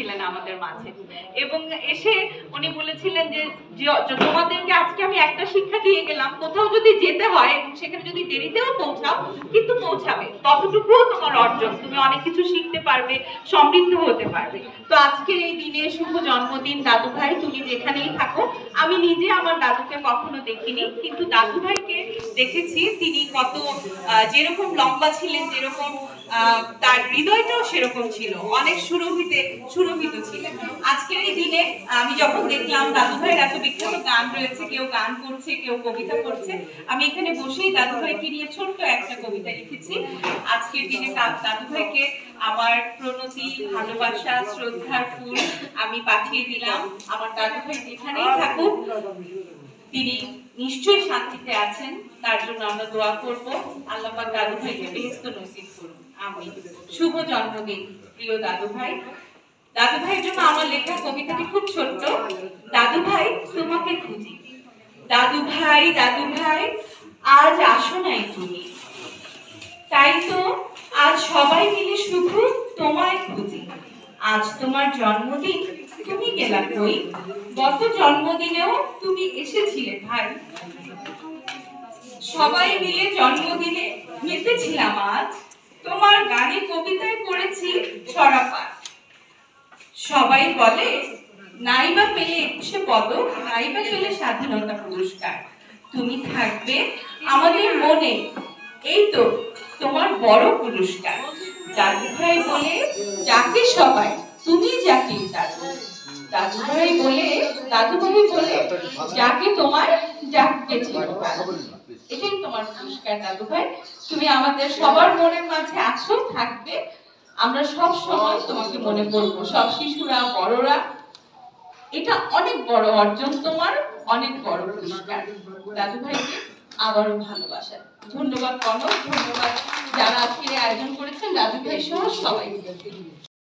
এসেছিলেন আমাদের মাঝে এবং এসে উনি বলেছিলেন যে তোমাদেরকে আজকে আমি একটা শিক্ষা দিয়ে গেলাম, কোথাও যদি যেতে হয় এবং সেখানে যদি দেরিতেও পৌঁছাও কিন্তু পৌঁছাবে, ততটুকুও তোমার অর্জন, তুমি অনেক কিছু শিখতে পারবে, সমৃদ্ধ হতে পারবে। তো আজকের এই দিনে শুভ জন্মদিন দাদু ভাই, তুমি যেখানেই থাকো। আমি নিজে আমার দাদুকে কখনো দেখিনি, কিন্তু দাদু ভাইকে দেখেছি। তিনি কত যেরকম লম্বা ছিলেন, যেরকম তার হৃদয়টাও সেরকম ছিল, অনেক সুরভিত ছিলেন। আজকের এই দিনে আমি যখন দেখলাম দাদু ভাইয়ের এত বিখ্যাত গান রয়েছে, কেউ গান করছে, কেউ কবিতা করছে, আমি এখানে বসেই দাদু ভাইকে নিয়ে ছোট্ট একটা কবিতা লিখেছি। আজকের দিনে দাদু ভাইকে আমার প্রণতি, ভালোবাসা, শ্রদ্ধার ফুল আমি পাঠিয়ে দিলাম। আমার দাদু ভাই যেখানেই থাকুক তিনি নিশ্চয়ই শান্তিতে আছেন, তার জন্য আমরা দোয়া করব। আল্লাহ পাক দাদু ভাইকে বেহেশত নসিব করুন, আমিন। শুভ জন্মদিন প্রিয় দাদু ভাই। দাদু ভাইয়ের জন্য আমার লেখা কবিতাটি খুব ছোট্ট। দাদু ভাই তোমাকে খুঁজি, দাদু ভাই আজ আসো নাই তুমি, তাই তো আজ সবাই মিলে শুধু তোমায় খুঁজি। আজ তোমার জন্মদিন, তুমি গেলা কই? গত জন্মদিনেও তুমি এসেছিলে ভাই। সবাই মিলে জন্মদিনে মেতেছিলাম আজ, তোমার গানে কবিতায় পড়েছি ছড়া পাঠ। সবাই বলে নাইবা পেলে 21শে পদক, নাইবা পেলে স্বাধীনতা পুরস্কার, তুমি থাকবে আমাদের মনে, এই তো তোমার বড় পুরস্কার। দাদু ভাই বলে যাকে সবাই, তুমি যাকে ডাকো। দাদু ভাই বলে যাকে তোমায় ডাকতে চিরকাল, এটাই তোমার পুরস্কার দাদু ভাই। তুমি আমাদের সবার মনের মাঝে আছো, থাকবে। আমরা সব সময় তোমাকে মনে করব, সব শিশুরা, বড়রা। এটা অনেক বড় অর্জন তোমার, অনেক বড় পুরস্কার। দাদু ভাইকে আবারও ভালোবাসা। ধন্যবাদ কনক, ধন্যবাদ যারা আজকে আয়োজন করেছেন, দাদু ভাই সহ সবাই।